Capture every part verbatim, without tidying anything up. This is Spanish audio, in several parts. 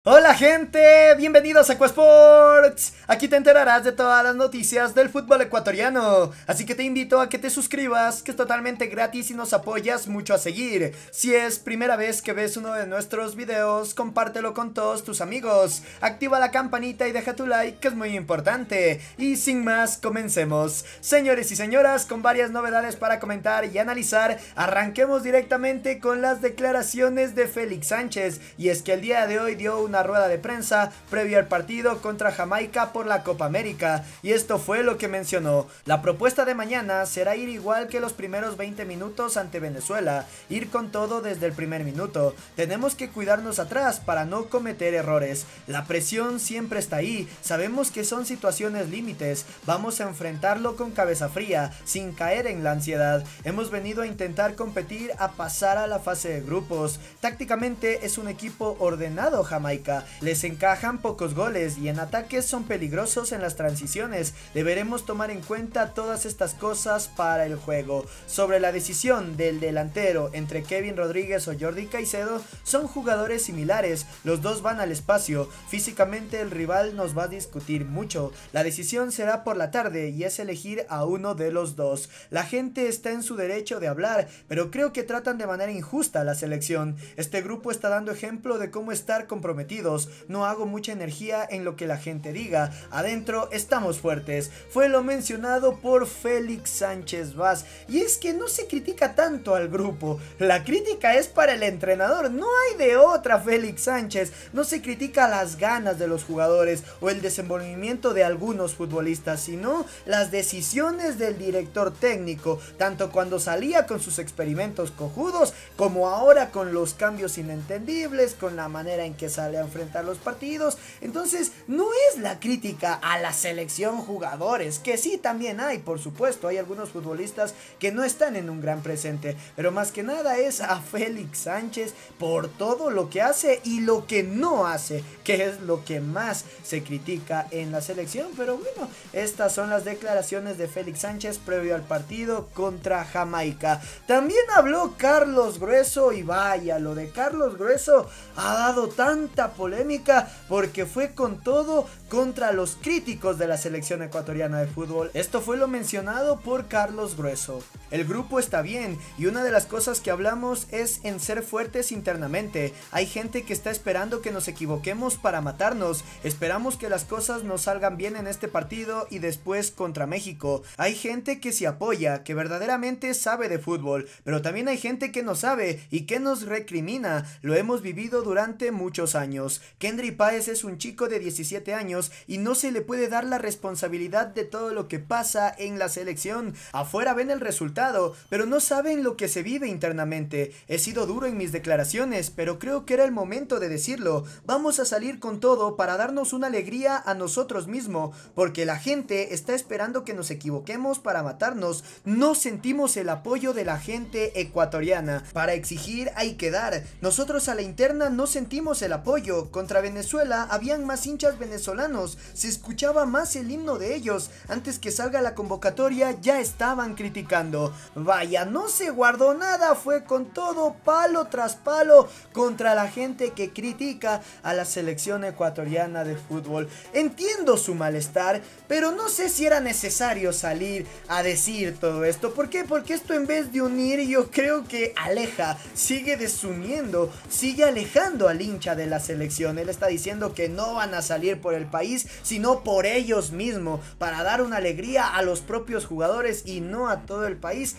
Hola gente, bienvenidos a EcuaSports. Aquí te enterarás de todas las noticias del fútbol ecuatoriano, así que te invito a que te suscribas, que es totalmente gratis y nos apoyas mucho a seguir. Si es primera vez que ves uno de nuestros videos, compártelo con todos tus amigos, activa la campanita y deja tu like, que es muy importante. Y sin más, comencemos. Señores y señoras, con varias novedades para comentar y analizar, arranquemos directamente con las declaraciones de Félix Sánchez. Y es que el día de hoy dio una rueda de prensa previo al partido contra Jamaica por la Copa América, y esto fue lo que mencionó: la propuesta de mañana será ir igual que los primeros veinte minutos ante Venezuela, ir con todo desde el primer minuto, tenemos que cuidarnos atrás para no cometer errores, la presión siempre está ahí, sabemos que son situaciones límites, vamos a enfrentarlo con cabeza fría, sin caer en la ansiedad, hemos venido a intentar competir, a pasar a la fase de grupos, tácticamente es un equipo ordenado Jamaica, les encajan pocos goles y en ataques son peligrosos en las transiciones, deberemos tomar en cuenta todas estas cosas para el juego. Sobre la decisión del delantero entre Kevin Rodríguez o Jordi Caicedo, son jugadores similares, los dos van al espacio, físicamente el rival nos va a discutir mucho, la decisión será por la tarde y es elegir a uno de los dos, la gente está en su derecho de hablar, pero creo que tratan de manera injusta a la selección, este grupo está dando ejemplo de cómo estar comprometidos, no hago mucha energía en lo que la gente diga, adentro estamos fuertes, fue lo mencionado por Félix Sánchez Vaz. Y es que no se critica tanto al grupo, la crítica es para el entrenador, no hay de otra. Félix Sánchez, no se critica las ganas de los jugadores o el desenvolvimiento de algunos futbolistas, sino las decisiones del director técnico, tanto cuando salía con sus experimentos cojudos como ahora con los cambios inentendibles, con la manera en que sale a enfrentar los partidos. Entonces no es la crítica a la selección jugadores, que sí también hay, por supuesto, hay algunos futbolistas que no están en un gran presente, pero más que nada es a Félix Sánchez por todo lo que hace y lo que no hace, que es lo que más se critica en la selección. Pero bueno, estas son las declaraciones de Félix Sánchez previo al partido contra Jamaica. También habló Carlos Grueso, y vaya, lo de Carlos Grueso ha dado tanta polémica porque fue con todo contra los críticos de la selección ecuatoriana de fútbol. Esto fue lo mencionado por Carlos Grueso: el grupo está bien y una de las cosas que hablamos es en ser fuertes internamente. Hay gente que está esperando que nos equivoquemos para matarnos, esperamos que las cosas nos salgan bien en este partido y después contra México. Hay gente que se apoya, que verdaderamente sabe de fútbol, pero también hay gente que no sabe y que nos recrimina. Lo hemos vivido durante muchos años. Kendry Páez es un chico de diecisiete años y no se le puede dar la responsabilidad de todo lo que pasa en la selección. Afuera ven el resultado, pero no saben lo que se vive internamente. He sido duro en mis declaraciones, pero creo que era el momento de decirlo. Vamos a salir con todo para darnos una alegría a nosotros mismos, porque la gente está esperando que nos equivoquemos para matarnos. No sentimos el apoyo de la gente ecuatoriana. Para exigir hay que dar. Nosotros a la interna no sentimos el apoyo. Contra Venezuela habían más hinchas venezolanos, se escuchaba más el himno de ellos, antes que salga la convocatoria ya estaban criticando. Vaya, no se guardó nada, fue con todo, palo tras palo, contra la gente que critica a la selección ecuatoriana de fútbol. Entiendo su malestar, pero no sé si era necesario salir a decir todo esto. ¿Por qué? Porque esto, en vez de unir, yo creo que aleja, sigue desuniendo, sigue alejando al hincha de la selección. Él está diciendo que no van a salir por el país, sino por ellos mismos, para dar una alegría a los propios jugadores y no a todo el país.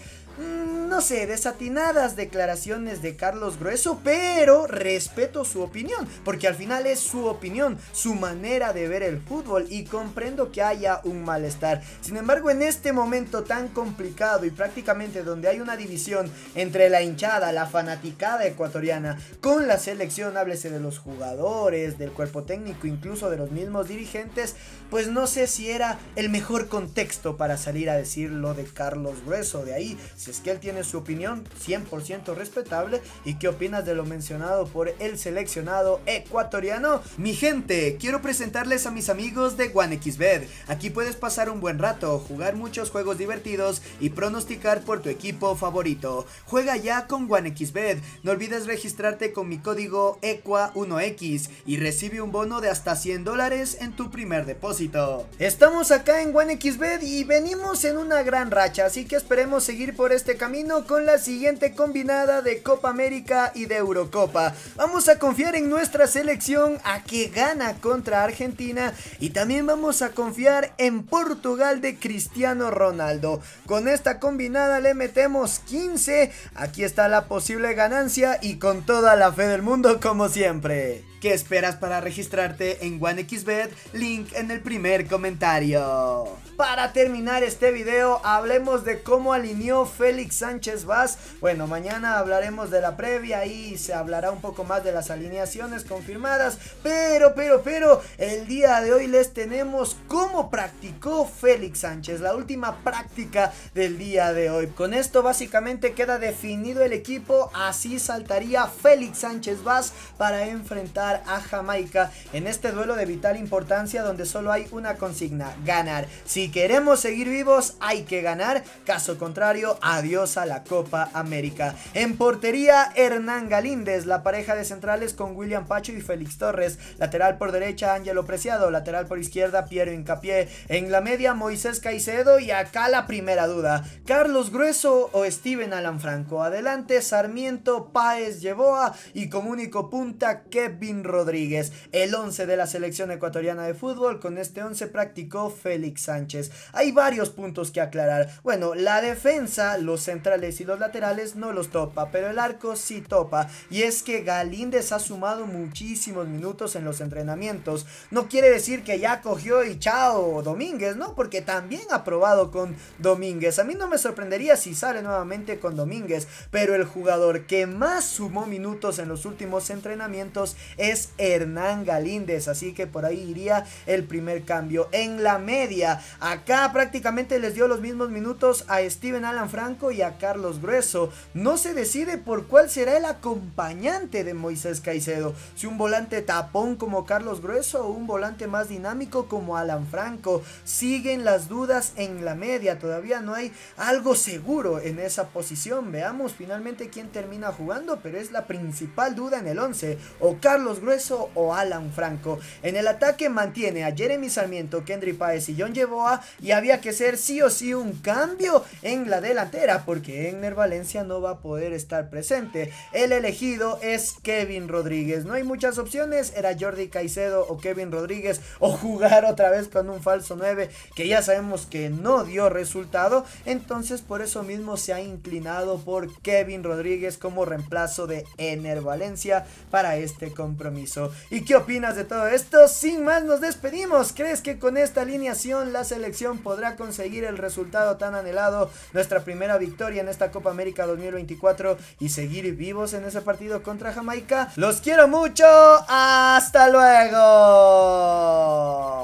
No sé, desatinadas declaraciones de Carlos Grueso, pero respeto su opinión, porque al final es su opinión, su manera de ver el fútbol, y comprendo que haya un malestar. Sin embargo, en este momento tan complicado y prácticamente donde hay una división entre la hinchada, la fanaticada ecuatoriana con la selección, háblese de los jugadores, del cuerpo técnico, incluso de los mismos dirigentes, pues no sé si era el mejor contexto para salir a decir lo de Carlos Grueso. De ahí, si dices? Que él tiene su opinión cien por ciento respetable. ¿Y qué opinas de lo mencionado por el seleccionado ecuatoriano? Mi gente, quiero presentarles a mis amigos de OneXBet. Aquí puedes pasar un buen rato, jugar muchos juegos divertidos y pronosticar por tu equipo favorito. Juega ya con OneXBet. No olvides registrarte con mi código E Q A uno X y recibe un bono de hasta cien dólares en tu primer depósito. Estamos acá en OneXBet y venimos en una gran racha, así que esperemos seguir por este camino con la siguiente combinada de Copa América y de Eurocopa. Vamos a confiar en nuestra selección a que gana contra Argentina y también vamos a confiar en Portugal de Cristiano Ronaldo. Con esta combinada le metemos quince, aquí está la posible ganancia y con toda la fe del mundo como siempre. ¿Qué esperas para registrarte en OneXBet? Link en el primer comentario. Para terminar este video, hablemos de cómo alineó Félix Sánchez Vaz. Bueno, mañana hablaremos de la previa y se hablará un poco más de las alineaciones confirmadas. Pero, pero, pero, el día de hoy les tenemos cómo practicó Félix Sánchez, la última práctica del día de hoy. Con esto básicamente queda definido el equipo, así saltaría Félix Sánchez Vaz para enfrentar a Jamaica en este duelo de vital importancia donde solo hay una consigna: ganar. Si queremos seguir vivos hay que ganar, caso contrario adiós a la Copa América. En portería, Hernán Galíndez, la pareja de centrales con William Pacho y Félix Torres, lateral por derecha Ángelo Preciado, lateral por izquierda Piero Hincapié, en la media Moisés Caicedo y acá la primera duda: Carlos Grueso o Steven Alan Franco. Adelante Sarmiento, Páez, Yeboah y como único punta Kevin Rodríguez. El once de la selección ecuatoriana de fútbol. Con este once practicó Félix Sánchez. Hay varios puntos que aclarar. Bueno, la defensa, los centrales y los laterales no los topa, pero el arco sí topa, y es que Galíndez ha sumado muchísimos minutos en los entrenamientos. No quiere decir que ya cogió y chao Domínguez, ¿no? Porque también ha probado con Domínguez. A mí no me sorprendería si sale nuevamente con Domínguez, pero el jugador que más sumó minutos en los últimos entrenamientos es es Hernán Galíndez, así que por ahí iría el primer cambio. En la media, acá prácticamente les dio los mismos minutos a Steven Alan Franco y a Carlos Grueso. No se decide por cuál será el acompañante de Moisés Caicedo, si un volante tapón como Carlos Grueso o un volante más dinámico como Alan Franco. Siguen las dudas en la media, todavía no hay algo seguro en esa posición. Veamos finalmente quién termina jugando, pero es la principal duda en el once, o Carlos Grueso o Alan Franco. En el ataque mantiene a Jeremy Sarmiento, Kendry Páez y John Yeboah, y había que ser sí o sí un cambio en la delantera porque Enner Valencia no va a poder estar presente. El elegido es Kevin Rodríguez. No hay muchas opciones, era Jordi Caicedo o Kevin Rodríguez, o jugar otra vez con un falso nueve que ya sabemos que no dio resultado. Entonces por eso mismo se ha inclinado por Kevin Rodríguez como reemplazo de Enner Valencia para este compromiso. ¿Y qué opinas de todo esto? Sin más nos despedimos. ¿Crees que con esta alineación la selección podrá conseguir el resultado tan anhelado, nuestra primera victoria en esta Copa América dos mil veinticuatro y seguir vivos en ese partido contra Jamaica? Los quiero mucho, hasta luego.